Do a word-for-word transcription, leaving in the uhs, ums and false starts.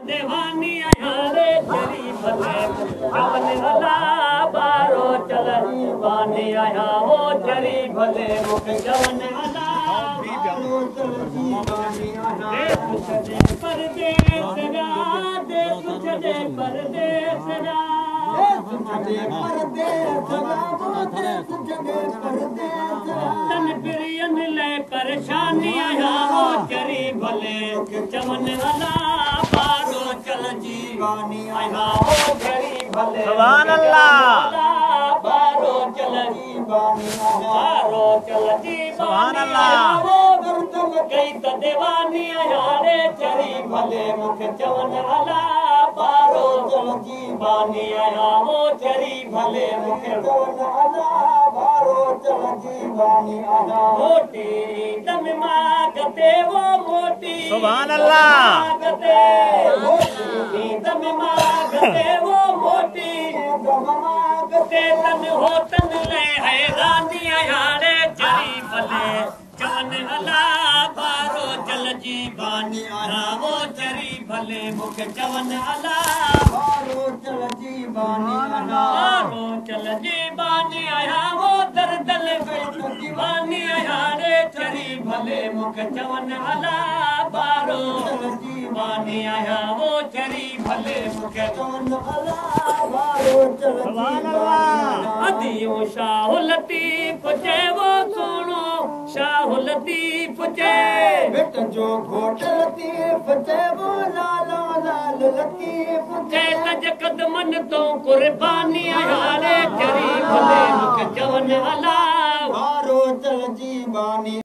देवानी आयारे चरी भले चवन हला बारो चल दीवानी आया वो चरी भले मुख चवन हला बारो चल दीवानी आया देश परदेस जा देश छड़े परदेस जा तन प्रियन ले परेशानी आया वो चरी भले चवन हला बारो चल जीवानी आया वो चरी भले सुभान अल्लाह बारो चल जीवानी बारो चल जीवानी सुभान अल्लाह वो गुरतम गई त देवानी आया रे चरी भले मुख चवन हला बारो चल जीवानी आया वो चरी भले मुख चवन हला बारो चल जीवानी आया मोटी दम मागते वो मोटी सुभान अल्लाह मागते मोटी दम मागते वो मोटी दम मागते तन हो तन ले हैरानी आया रे चरी भले चवन हला बारो चल जीवानी आया वो चरी भले मुख चवन हला बारो चल जीवानी आया बारो चल जीवानी आया वो दर्दल जीवानी आया रे चरी भले मुख चवन हला बारो चल जीवानी आया वो चरी भले मुख चवन हला बारो चल जीवानी अदियो शाह लतीफ जे वो सुनो शाह लतीफ जे बेट जो घोट लतीफ जे वो लालो लाल लतीफ जे तज कदमन तो कुर्बानी आया रे चरी भले मुख चवन हला बारो चल जीवानी